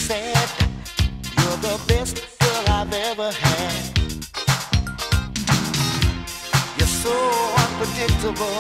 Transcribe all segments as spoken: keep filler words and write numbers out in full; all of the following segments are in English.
said you're the best girl I've ever had. You're so unpredictable.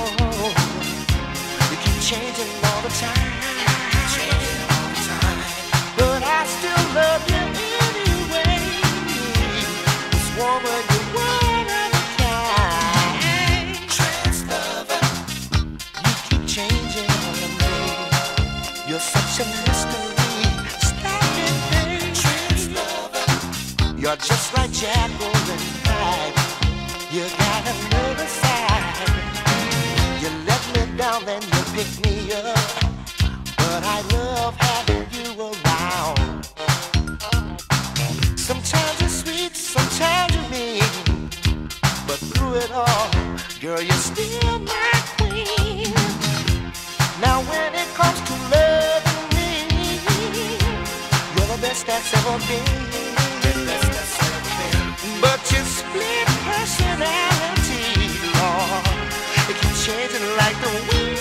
You keep changing all the time. Changing all the time. But I still love you anyway. This woman, you're one of a kind. Trans lover. You keep changing on me. You're such a mystery. Stop it, baby. Trans lover. You're just like Jekyll and Hyde. You got another side. You let me down, then you pick me up. But I love having you around. Sometimes you're sweet, sometimes you're mean. But through it all, girl, you're still my queen. Now when it comes to loving me, you're the best that's ever been. But you split personality, Lord. It keeps changing like the wind.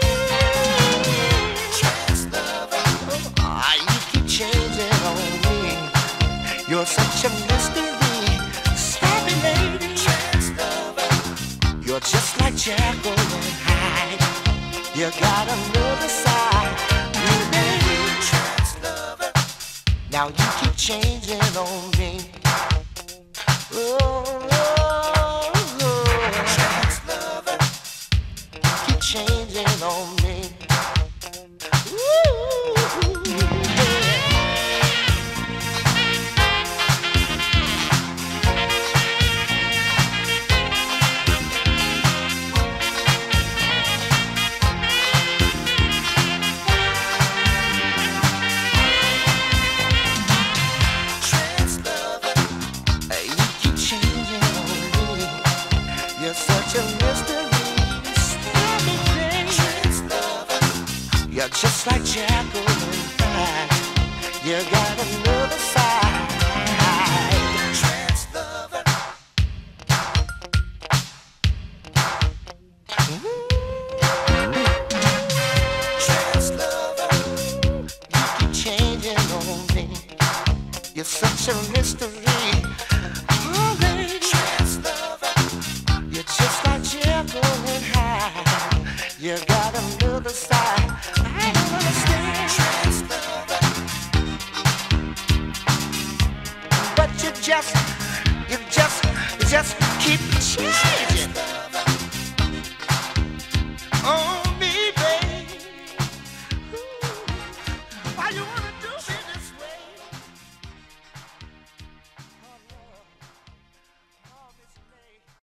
Trans lover. Ah, you keep changing on me. You're such a mystery. Stop it, lady. Trans lover. You're just like Jekyll and Hyde. You got another side. You baby. Trans lover. Now you keep changing on me. Oh, oh, oh. Trans lover, keep changing on me. Ooh, yeah. Trans lover, hey, you keep changing on me. You're such a mystery. Stop it, baby. Trans lover. You're just like Jekyll and Hyde. You got another side. Trans lover. Mm-hmm. Trans lover. You keep changing on me. You're such a mystery. Oh, baby. Trans lover. You're just like Jekyll and Hyde. You got another side.